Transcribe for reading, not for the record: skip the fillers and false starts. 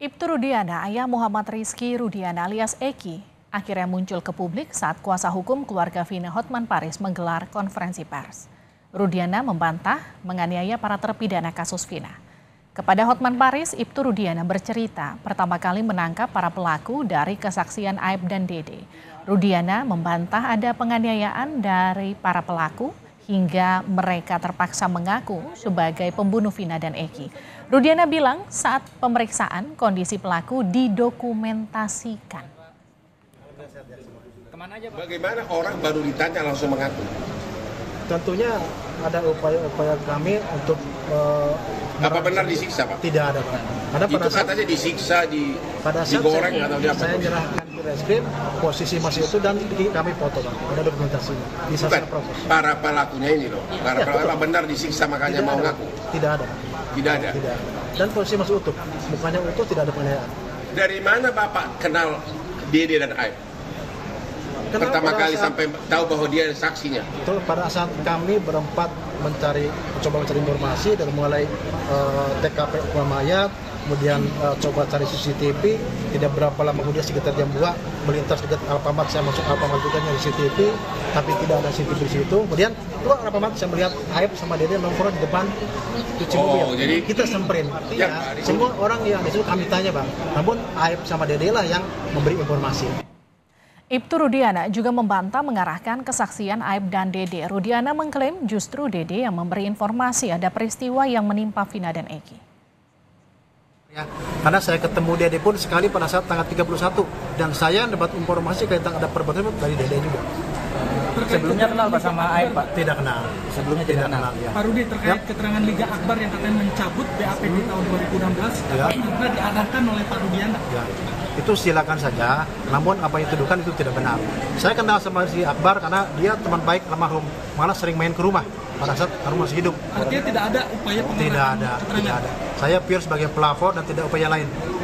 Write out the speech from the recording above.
Ibtu Rudiana, ayah Muhammad Rizky Rudiana alias Eki, akhirnya muncul ke publik saat kuasa hukum keluarga Vina Hotman Paris menggelar konferensi pers. Rudiana membantah menganiaya para terpidana kasus Vina. Kepada Hotman Paris, Ibtu Rudiana bercerita pertama kali menangkap para pelaku dari kesaksian Aib dan Dede. Rudiana membantah ada penganiayaan dari para pelaku hingga mereka terpaksa mengaku sebagai pembunuh Vina dan Eki. Rudiana bilang saat pemeriksaan kondisi pelaku didokumentasikan. Bagaimana orang baru ditanya langsung mengaku? Tentunya ada upaya-upaya kami untuk apa benar disiksa, Pak? Tidak ada, Pak. Karena itu katanya disiksa, digoreng atau diapa? Saya menyerahkan ke reskrim, posisi masih itu dan kami foto, Pak. Ada dokumentasinya. Bisa saya proses. Para pelakunya ini loh. Para pelaku benar disiksa makanya tidak mau ngaku? Tidak ada. Tidak ada? Tidak ada. Dan posisi masih utuh. Bukannya utuh, tidak ada penganiayaan. Dari mana Bapak kenal Dede dan Aib? Pertama kali sampai tahu bahwa dia saksinya? Itu pada saat kami berempat coba mencari informasi dari mulai TKP mayat, kemudian coba cari CCTV, tidak berapa lama kemudian sekitar jam 2 melintas dekat Alfamart, saya masuk Alfamart juga nyari CCTV, tapi tidak ada CCTV di situ. Kemudian keluar Alfamart, saya melihat Aib sama Dede nongkrong di depan cuci mobil. Jadi kita semperin. Artinya semua orang yang di situ kami tanya, Bang. Namun Aib sama Dede lah yang memberi informasi. Ibtu Rudiana juga membantah mengarahkan kesaksian Aib dan Dede. Rudiana mengklaim justru Dede yang memberi informasi ada peristiwa yang menimpa Vina dan Eki. Ya, karena saya ketemu Dede pun sekali pada saat tanggal 31 dan saya dapat informasi kaitan ada perbuatan dari Dede juga. Sebelumnya kenal Pak sama Aib, Pak? Tidak kenal. Sebelumnya tidak kenal. Ya. Pak Rudi, terkait keterangan Liga Akbar yang katanya mencabut BAP di tahun 2016 karena diarahkan oleh Pak Rudiana. Ya. Itu silakan saja, namun apa yang dituduhkan itu tidak benar. Saya kenal sama si Akbar karena dia teman baik almarhum, malah sering main ke rumah pada saat almarhum masih hidup. Artinya tidak ada upaya pengarahan? Tidak ada. Saya pure sebagai pelapor dan tidak upaya lain.